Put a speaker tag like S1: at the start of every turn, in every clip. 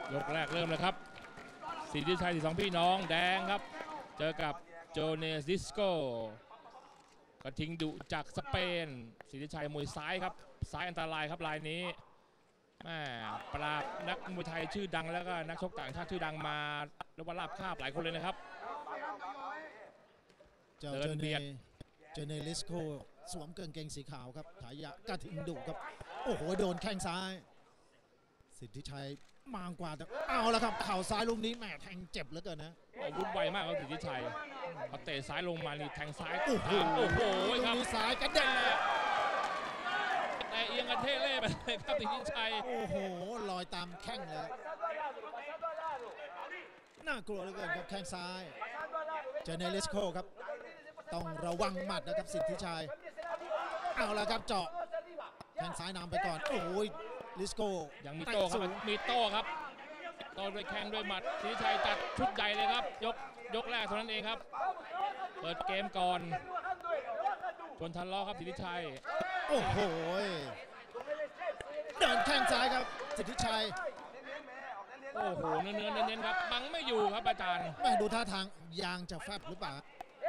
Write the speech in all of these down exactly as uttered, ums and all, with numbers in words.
S1: ยกแรกเริ่มเลยครับสิทธิชัยสองพี่น้องแดงครับเจอกับโจเนสดิสโก้กระทิงดุจากสเปนสิทธิชัยมวยซ้ายครับซ้ายอันตรายครับลายนี้แม่ปราบนักมวยไทยชื่อดังแล้วก็นักชกต่างชาติชื่อดังมาเรียกว่าลาบคาบหลายคนเลยนะครับ
S2: เจ้าเจเนเจเนลิสโกสวมกางเกงสีขาวครับฉายากระทิงดุครับโอ้โหโดนแข้งซ้ายสิทธิชัยมางกว่าแต่เอาแล้วครับเข่าซ้ายลูกนี้แหมแทงเจ็บเหลือเกินนะ
S1: วุ่นวายมากครับสิทธิชัยพอเตะซ้ายลงมานี่แทงซ้าย
S2: โอ้โห
S1: โอ้โหครับ
S2: ซ้ายกระเด็น
S1: แต่เอียงกันเท่เล่ไปเลยครับสิทธิชัย
S2: โอ้โหลอยตามแข้งเลยน่ากลัวเหลือเกินครับแข้งซ้ายเจเนลิสโกครับต้องระวังหมัดนะครับสิทธิชัยเอาละครับเจาะแข้งซ้ายนำไปก่อนโอ้ยลิสโก
S1: ยังมีโต้ครับมีโต้ครับโต้ด้วยแข้งด้วยหมัดสิทธิชัยจัดชุดใหญ่เลยครับยกยกแรกเท่านั้นเองครับเปิดเกมก่อนชนทันล้อครับสิทธิชัย
S2: โอ้โหเดินแข้งซ้ายครับสิทธิชัย
S1: โอ้โหเนื้อเนื้อเน้นๆครับบังไม่อยู่ครับอาจารย์
S2: แม่ดูท่าทางยางจะแฟบหรือเปล่า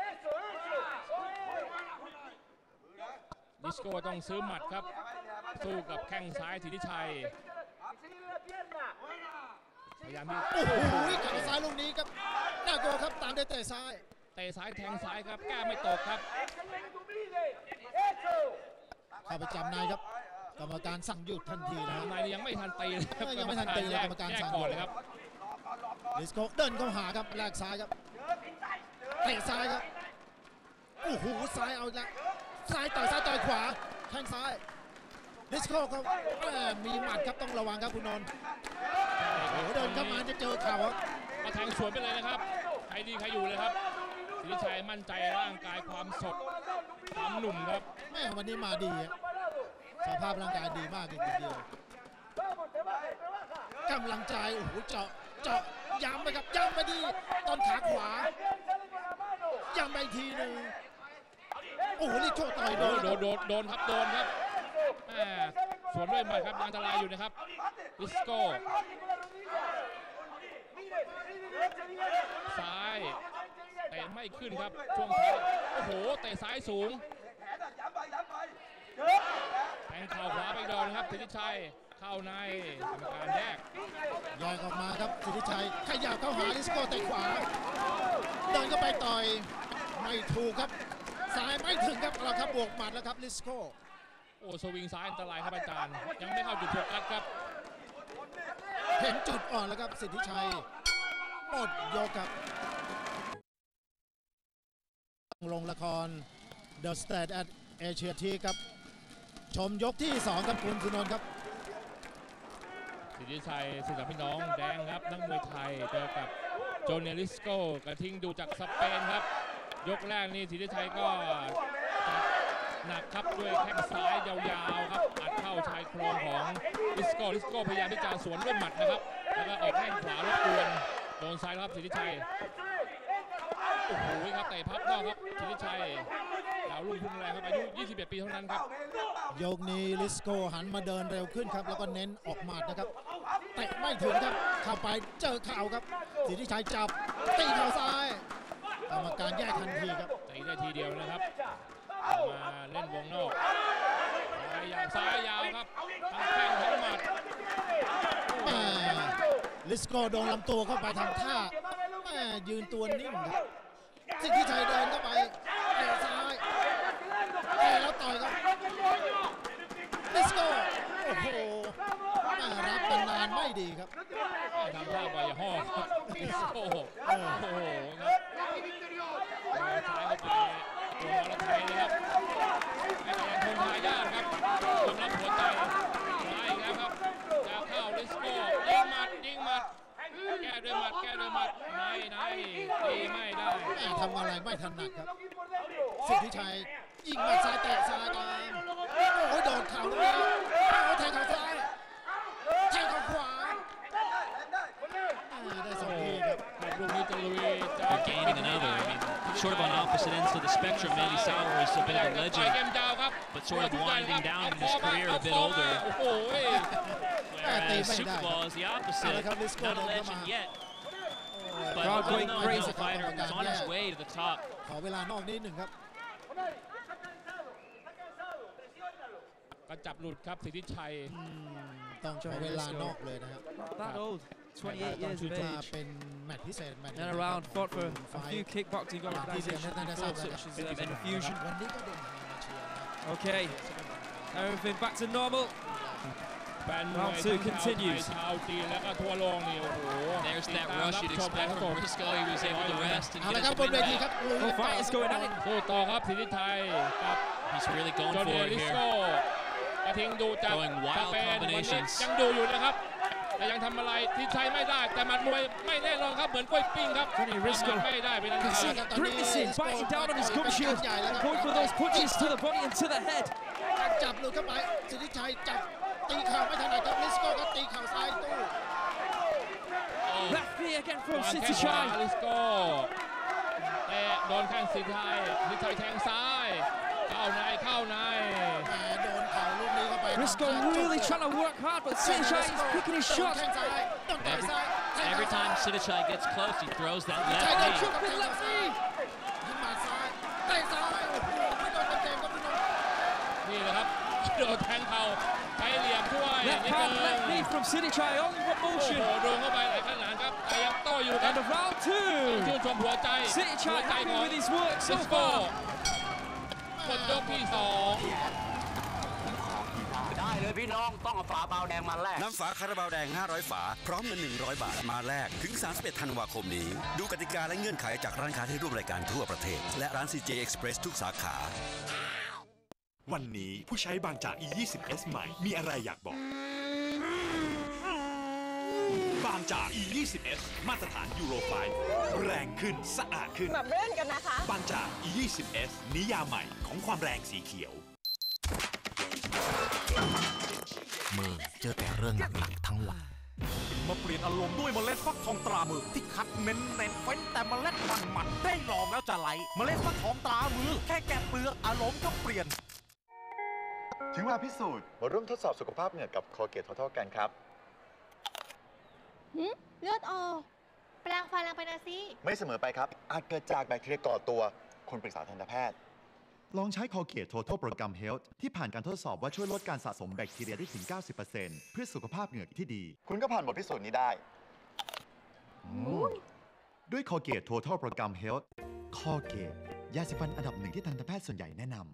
S1: ดิสโก้ต้องซื้อหมัดครับสู้กับแข้งซ้ายสิทธิชัยพยายามที่
S2: โอ้โหเข่าซ้ายลูกนี้ครับน่ากลัวครับตามด้วยเตะซ้าย
S1: เตะซ้ายแทงซ้ายครับแก้ไม่ตกครับ
S2: เข้าไปจับในครับกรรมการสั่งหยุดทันทีนะ
S1: นายยังไม่ทันตีเลย
S2: ยังไม่ทันตีเลยกรรมการสั่งก่อนเลยครับดิสโก้เดินเข้าหาครับแลกซ้ายครับเตะซ้ายครับโอ้โหซ้ายเอาอีกแล้วซ้ายต่อยซ้ายต่อยขวาแข้งซ้ายดิสโก้ครับมีหมัดครับต้องระวังครับคุณนนท์โอ้โหเดินเข้ามาจะเจอเข่าครับ
S1: มาแทงสวนไปเลยนะครับใครดีใครอยู่เลยครับสิทธิชัยมั่นใจร่างกายความสดความหนุ่มครับ
S2: แม่วันนี้มาดีสภาพร่างกายดีมากเลยทีเดียวกำลังใจโอ้โหเจาะเจาะย้ำไปครับย้ำไปดีต้นขาขวาย้ำไปทีหนึ่งโอ้โหนี่โชว์ต่อยโดน
S1: โดนโดนโดนครับโดนครับสวนด้วยหมัดครับอันตรายอยู่นะครับดิสโก้ซ้ายเตะไม่ขึ้นครับช่วงท้ายโอ้โหเตะซ้ายสูงแทงเข่าขวาไปโดนครับสิทธิชัยเข้าในกรรมการแยก
S2: แยกออกมาครับสิทธิชัยขยับเข้าหาดิสโก้เตะขวาเดินเข้าไปต่อยไม่ถูกครับซ้ายไม่ถึงครับเราครับบวกหมัดแล้วครับดิสโก้
S1: โอ้สวิงซ้ายอันตรายครับอาจารย์ยังไม่เข้าจุดโฟกัสครับ
S2: เห็นจุดอ่อนแล้วครับสิทธิชัยหมดยกครับลงละคร The Stand at Asia ทีครับชมยกที่สองครับคุณสุนนท์ครับ
S1: สิทธิชัยสิทธิพี่น้องแดงครับนักมวยไทยเจอกับโจเนลิสโก้กระทิงดูจากสเปนครับยกแรกนี่สิทธิชัยก็หนักครับด้วยแข้งซ้ายยาวๆครับอัดเข้าชายโครงของลิสโก้ลิสโก้พยายามที่จะสวนด้วยหมัดนะครับแล้วก็ออกแข้งขวารบกวนโดนซ้ายครับสิทธิชัยโอ้โหครับเตะพับนอกครับสิทธิชัยดาวรุ่งพุ่งแรงครับอายุยี่สิบเอ็ดปีเท่านั้นครับ
S2: ยกนี้ลิสโก้หันมาเดินเร็วขึ้นครับแล้วก็เน้นออกหมัดนะครับเตะไม่ถึงครับเข้าไปเจอเข่าครับสิทธิชัยจับตีเข่าซ้ายกรรมการแยกทันทีครับ
S1: ตีได้ทีเดียวนะครับมาเล่นวงนอกซ้ายยาวซ้ายยาวครับทั้งแข้งทั้งหมัด
S2: ลิสโก้โดนลำตัวเข้าไปทำท่ายืนตัวนิ่งครับสิทธิชัยเดินเข้าไปเตะซ้ายเตะแล้วต่อยครับลิสโก้โอ้โหรับเป็นนานไม่ดีครับ
S1: ทำท่าใบห่อครับลิสโก้โอ้โหครับซ้ายเข้าไปตัวมรไทยเลยครับไอ้แดงคงทายาทครับสำหรับหัวใจมาอีกแล้วครับจะเข้าลิสโก้ยิงหมัดยิงหมัดแก้ด้วยหมัดแก้ด้วยหมัดในในตีไม่ได้
S2: ทำอะไรไม่ถนัดครับสิทธิชัยยิงหมัดซ้ายเตะซ้ายตามโอ้ยโดนเข่าเลยเอาแทงเข่าซ้ายแทงเข่าขวาได้สองทีครับ
S1: ลูกนี้จะลุยจะ
S3: gaining another. I mean, sort of on opposite ends of the spectrum. Manny Sauer is a bit of a legend, but sort of winding down in his career, a bit older. Whereas
S2: ตี
S3: Whereas
S2: ไม่ได้ครับ
S3: Superball is the
S2: เอาละ
S3: opposite.
S2: ครับลิสโก้
S3: Not
S2: เดิ
S3: a
S2: นเข้ามา
S3: legend yet,
S2: โอ้ย
S3: but
S4: Crowd
S3: well
S4: going
S3: known
S4: crazy.
S3: as a fighter who's on his way to the top.
S2: ขอเวลานอกนิดหนึ่งครับ
S1: ก็จับหลุดครับสิทธิชัย
S2: อืมต้องขอเวลานอกเลยนะครับ
S4: That old, twenty-eight
S2: ต้อง
S4: years
S2: ถื
S4: of
S2: อว่า
S4: age.
S2: เป็นแมตช์พิเศษแมตช์
S4: And around, fought for
S2: ไฟ
S4: a few kickboxing
S2: ที่เรียน
S4: organizations
S2: ได้ได้ทราบ
S4: before,
S2: แล้ว
S4: such
S2: ครับ
S4: as um, Infusion.
S2: วันนี้ก็เดินทางมาเชียร์นะครับ
S4: Okay, everything back to normal.
S1: แฟนมวย
S4: Round two
S1: ทั้งชาวไทย
S4: continues.
S1: ชาวจีนแล้วก็ทั่วโลกนี่โอ้โห
S3: There's
S1: ติด
S3: that
S1: ตาม
S3: rush
S1: รับ
S3: you'd
S1: ชม
S3: expect
S1: ครับ
S3: from Briscoe. He was able to rest and
S2: เอา
S3: get
S2: ละ
S3: his
S2: ครับบน
S3: win
S2: เวที
S3: back.
S2: ครับลุย
S4: Oh, fight is going on.
S1: สู้ต่อครับสิทธิชัยกับ
S3: He's really going
S1: โจ
S3: for
S1: เนีย
S3: it
S1: ริส
S3: here.
S1: โก้กระทิงดูจาก
S3: Going
S1: ส
S3: wild
S1: เปนวันนี้
S3: combinations.
S1: ยังดูอยู่นะครับแต่ยังทำอะไรสิทธิชัยไม่ได้แต่หมัดมวยไม่แน่นอนครับเหมือนกล้วยปิ้งครับ
S4: Johnny Risco
S1: ทำไม่ได้เป็นอัน
S4: You
S1: ขา
S4: see
S1: ด
S4: grimacing, biting down on his gum shield, going for those punches to the body and to the head.
S2: จับหลุดเข้าไปสิทธิชัยจับตีเข่าไม่ถนัดครับลิสโก้ก็ตีเข่าซ้ายตู้
S3: Oh,
S4: Left knee again
S1: ว
S4: from
S1: างแข้
S4: City
S1: งขวา
S4: Chai.
S1: ลิสโก้แต่โดนแข้งสิทธิชัยสิทธิชัยแทงซ้ายเข้าในเข้าใน
S2: แหมโดนเข่าลูกนี้เข้าไป
S4: Risco really trying to work hard, but City Chai is picking his
S2: โดน
S4: shots.
S2: แข้งซ้ายโดนต่อยซ้ายแทง
S3: every
S2: ซ้าย
S3: time Sidichai gets close, he throws that
S2: ใช่
S3: left
S2: โดน
S3: knee.
S2: ชุบกับleft knee ยิงหมัดซ้ายเตะซ้ายโอ้โหไม่โดนเต็มๆครับพี่น้อง
S1: นี่แหละครับโดนแทงเข่าใช้เหลี่ยมช่วย
S4: Left
S1: นิด
S4: hand,
S1: นึง
S4: left knee from City Chai, only one
S1: โอ้โห
S4: motion.
S1: โดนเข้าไปหลายขนาดครับแต่ยังโต้อยู่ครับ
S4: And of round
S1: ชื่น
S4: two.
S1: ชมหัวใจ
S4: City
S1: หัว
S4: Chai
S1: ใจ
S4: happy
S1: ของ
S4: with his work
S1: ซิ
S4: so
S1: สโก้
S4: far.
S1: หมดยกที่สอง
S5: ได้เลยพี่น้องต้องเอาฝาเบาแดงมาแลก
S6: น้ำฝาคาราบาวแดงห้าร้อยฝาพร้อมเงินหนึ่งร้อยบาทมาแลกถึงสามสิบเอ็ดธันวาคมนี้ดูกติกาและเงื่อนไขจากร้านค้าที่ร่วมรายการทั่วประเทศและร้าน ซี เจ Express ทุกสาขา
S7: วันนี้ผู้ใช้บางจาก อี ยี่สิบ เอส ใหม่มีอะไรอยากบอก บางจาก อี ยี่สิบ เอส มาตรฐานยูโรไฟว์แรงขึ้นสะอาดขึ้น
S8: แบบเล่นกันนะคะ
S7: บางจาก อี ยี่สิบ เอส นิยามใหม่ของความแรงสีเขียว
S9: มือเจอแต่เรื่องหนักๆทั้งวัน
S10: มาเปลี่ยนอารมณ์ด้วยเมล็ดฟักทองตรามือที่คัดเน้นเน้นเฟ้นแต่เมล็ดมันมันได้ลองแล้วจะไหลเมล็ดฟักทองตรามือแค่แกะเปลือกอารมณ์ก็เปลี่ยน
S11: ถึงเวลาพิสูจน์มาร่วมทดสอบสุขภาพเหงือกกับ Colgate Total กันครับ
S8: เลือดออกแปลงฟันแรงไปนะสิ
S11: ไม่เสมอไปครับ อาจเกิดจากแบคทีเรียก่อตัวควรปรึกษาทันตแพทย์
S12: ลองใช้ Colgate Total Program Health ที่ผ่านการทดสอบว่าช่วยลดการสะสมแบคทีเรียได้ถึง เก้าสิบเปอร์เซ็นต์ เพื่อสุขภาพเหงือกที่ดี
S11: คุณก็ผ่านบทพิสูจน์นี้ได้
S12: ด้วย Colgate Total Program Health Colgate ยาสีฟันอันดับหนึ่งที่ทันตแพทย์ส่วนใหญ่แนะนำ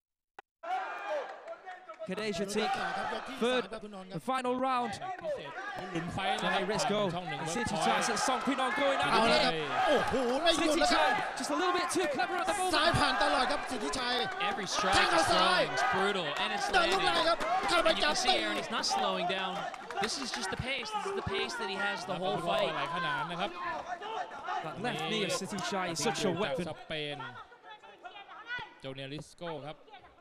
S4: Kadeja Tik, third and final round.
S1: พิเศษหลุนไฟนะครั
S4: Johnny
S1: บ
S4: Risco
S1: ช่องหนึ่ง
S4: and
S1: เวิร์ก
S4: City
S1: พอย
S4: Chai.
S1: ต์
S4: So Song Pinon going
S2: เอา
S4: out
S2: แล้วครับ
S4: again.
S2: โอ้โหไม่หยุด
S4: City
S2: แล้วครับ
S4: Chai just a little bit too clever at the
S2: ซ้าย
S4: moment.
S2: ผ่านตลอดครับสิทธิชัย
S3: Every strike he's throwing is brutal, and it's
S2: เดินลุก
S3: landing.
S2: เลยครับเข้าไป
S3: And you
S2: จับ
S3: can
S2: ตี
S3: see Aaron, he's not slowing down. This is just the pace. This is the pace that he has the whole
S1: ห
S3: fight.
S1: ลายขนาดนะครับ
S4: That left knee of City Chai is such a
S1: จาก
S4: weapon.
S1: สเปนโจเนียริสโก้ครับ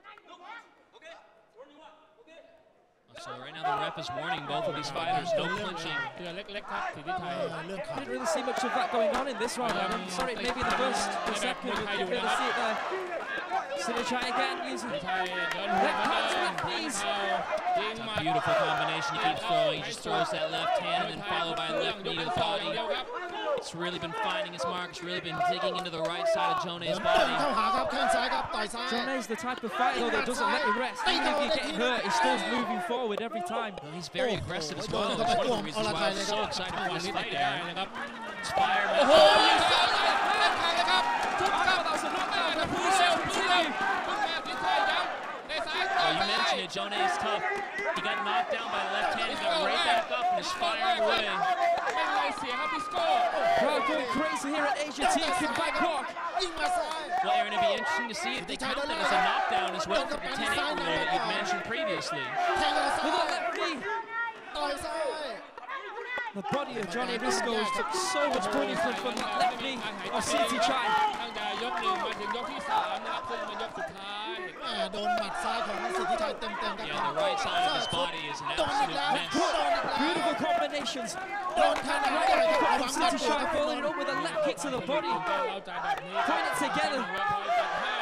S3: So right now the ref is warning both of these fighters, no clinching.
S1: เตือนเล็กๆครับสิทธิชัย
S4: Didn't really see much of that going on in this round. I'm sorry, maybe the first, the second, we didn't really see it there. City Chai again using
S1: สิทธิชัยเดินหัว
S4: left
S1: มา
S4: hands,
S1: เดิน
S4: left knees.
S1: ยิงหมัด
S3: Beautiful combination he keeps throwing. He just throws that left hand and then followed by a left knee to the body. It's really been finding his mark. It's really been digging into the right side of Jone's
S2: เดิน
S3: body.
S2: เข้าหาครับแข้งซ้ายครับต่อยซ้าย
S4: Jone's the type of fighter though that doesn't let you rest. Even if you're getting hurt, he's still moving forward every time.
S3: Well, he's very aggressive as
S2: Oh,
S3: well.
S2: oh,
S3: That's one of
S2: oh,
S3: the reasons
S2: oh,
S3: why I'm
S2: oh,
S3: so
S2: oh,
S3: excited
S2: oh,
S3: for this
S2: oh,
S3: fight,
S1: oh,
S3: Aaron.
S1: oh,
S3: Inspired
S1: โอ้โห
S3: by
S1: ยิงซ้ายเลยเล่นขาเลยครับทุบกลับ
S4: that was a knockdown.
S1: แล้ว
S4: The
S1: พูด
S4: police
S1: เร็ว
S4: will
S1: พูดเร็ว
S4: continue.
S1: พูดแม่สิทธิชัยย้ำในซ้ายต่อ
S3: Oh, you
S1: ซ้าย
S3: mentioned it. Jone's tough. He got knocked down by the left hand. He got right back up and is firing away.
S1: ไม่เป็นไรเสียครับดิสโก้
S4: Crowd going crazy here at Asia Teak in Bangkok.
S2: ยิงมาซ้าย
S3: Well, Aaron, it'd be interesting to see if they count that as a knockdown as well for the ten eight rule that you'd mentioned previously.
S2: แทงมาซ้า
S4: With a
S2: ย
S4: left knee.
S2: ต่อยซ้าย
S4: The body of Johnny Risco took so much punishment from that left knee of City Chai.
S1: ตั้งแต่ยกหนึ่งมาถึงยกที่สามนะครับซึ่งเป็นยกสุดท้าย
S2: แหม่โดนหมัดซ้ายของสิทธิชัยเต็มๆครับ
S3: Yeah, the right side of his body is an
S2: โดนอีก
S3: absolute
S2: แล้ว
S3: mess.
S2: โดนอีกแล้ว
S4: Beautiful combinations.
S2: โดนขนาดใหญ่ครับหวัง
S4: From
S2: แม่น
S4: City
S2: ตัวค
S4: Chai
S2: รับ
S4: following up with a left kick to the body.
S1: เอาใจแบบนี้
S4: Put it together.
S1: หัวคอยจัดให้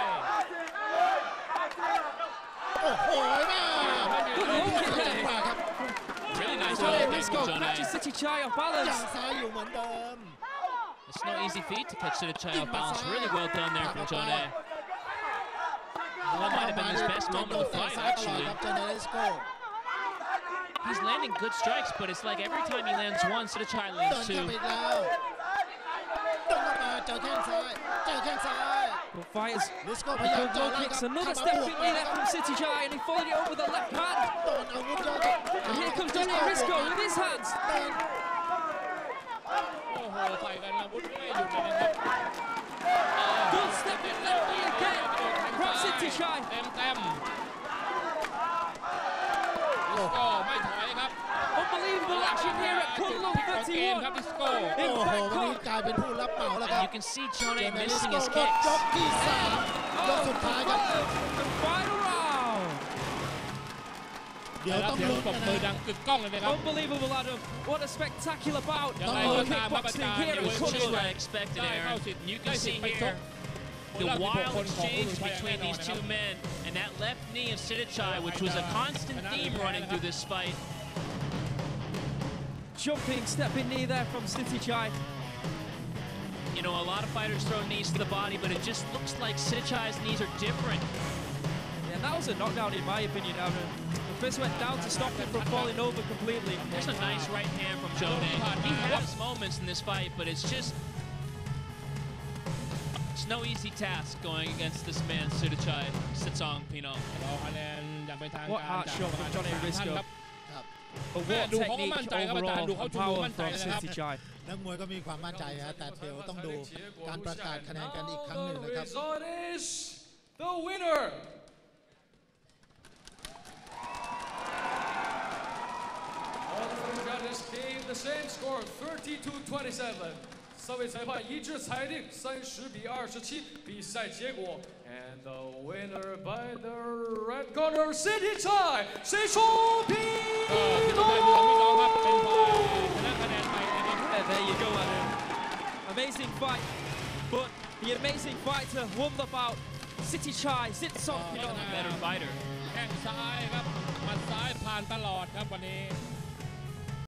S2: โอ้โหแม่
S4: Good look at
S2: จังหวะ
S4: that.
S2: ครับ
S3: Really nice
S4: Johnny
S3: elbow
S4: Risco
S3: from
S4: catches
S3: Johnny.
S4: Sithichai off
S2: ยั
S4: balance.
S2: งซ้ายอยู่เหมือนเดิม
S3: It's no easy feat to catch Sithichai off balance. Really well done there from Johnny. Well, that might have been his best moment of the fight, actually. He's landing good strikes, but it's like every time he lands one, Sithichai
S2: เดิน
S3: lands
S2: เข้า
S3: two.
S2: ไปอีกแล้วเดินเข้ามาเจอแข้งซ้ายเจอแข้งซ้าย
S4: Well, fighters,
S2: Risco
S4: he
S2: พยายาม
S4: goes
S2: จ่อ
S4: low
S2: ล่าง
S4: kicks.
S2: ครับ
S4: Another
S2: เข้ามาบว
S4: stepping
S2: กเล
S4: knee
S2: ย
S4: there
S2: ครับ
S4: from Sithichai, and he followed it up with a left hand.
S2: โดนอาวุธเยอะครับ
S4: And here comes Johnny Risco with his hands.
S2: เดิน
S1: โอ้โหใส่กันอาวุธไม่หยุดเลยนะครับ
S4: Good stepping left knee again from Sithichai.
S1: เต็มเต็มดิสโก้ไม่ถอยครับ
S4: Unbelievable action here at Kunlun
S1: เกมครับ
S4: thirty-one.
S1: ดิสโก้
S2: โอ้โหวันนี้กลายเป็นผู้รับเหมาแล้วครับ
S3: And you can see Johnny
S2: เจอ
S3: missing
S2: ริ
S3: his
S2: สโก้
S3: kicks.
S2: ยกที่สามยกสุดท้ายครับ
S4: The final round.
S2: เดี๋ยว
S1: แล้ว
S2: ต้อง
S1: เสียง
S2: ลุ้น
S1: ปรบ
S2: กัน
S1: มือ
S2: นะ
S1: ดังกึกก้องเลยนะครับ
S4: Unbelievable, Adam. What a spectacular bout.
S1: Yeah,
S4: of
S1: like,
S4: low
S1: uh,
S4: kickboxing
S1: uh,
S4: here
S1: uh,
S4: at
S3: It was just
S4: Kunlun.
S3: what I expected, Aaron. You can see here the
S1: Well,
S3: wild
S1: people-
S3: exchange
S1: people-
S3: between these two men, and that left knee of Sithichai, which was a constant theme running through this fight.
S4: Jumping, stepping knee there from Sithichai.
S3: You know, a lot of fighters throw knees to the body, but it just looks like Sithichai's knees are different.
S4: Yeah, that was a knockdown in my opinion, Aaron. The fist went down to stop him from falling over completely.
S3: There's a nice right hand from Johnny. He has moments in this fight, but it's just... It's no easy task going against this man, Sithichai Sitsong Pino.
S1: รอคะแนนอย่างเป็นทาง
S4: What
S1: การ
S4: heart
S1: จาก
S4: shot from Johnny
S1: ท่าน
S4: Risco.
S1: ครับ
S2: ครับ
S4: But
S1: แม่
S4: what
S1: ดูเขาก็มั่น
S4: technique
S1: ใจครับอาจารย์
S4: overall
S1: ดูเขา
S4: and
S1: ชูมือ
S4: power
S1: มั่นใจ
S4: from
S1: นะครับ
S4: Sithichai.
S2: นักมวยก็มีความมั่นใจนะแต่เดี๋ยวต้องดูการประกาศคะแนนกันอีกครั้งหนึ่งนะครับ
S13: result is the winner. All the three judges gave the same score, thirty-two twenty-seven. 三位裁判一致裁定三十比二十七比赛结果 and the winner by the red corner Sithichai 水冲平
S1: ก็ที่ต้องได้ดูพี่น้องครับเป็นฝ่ายชนะคะแนนไปนะครับ
S4: Yeah, there you go, Adam. Amazing fight, but the amazing fighter won the bout. Sithichai Sitsong Pino.
S3: Better fighter.
S1: แข้งซ้ายครับหมัดซ้ายผ่านตลอดครับวันนี้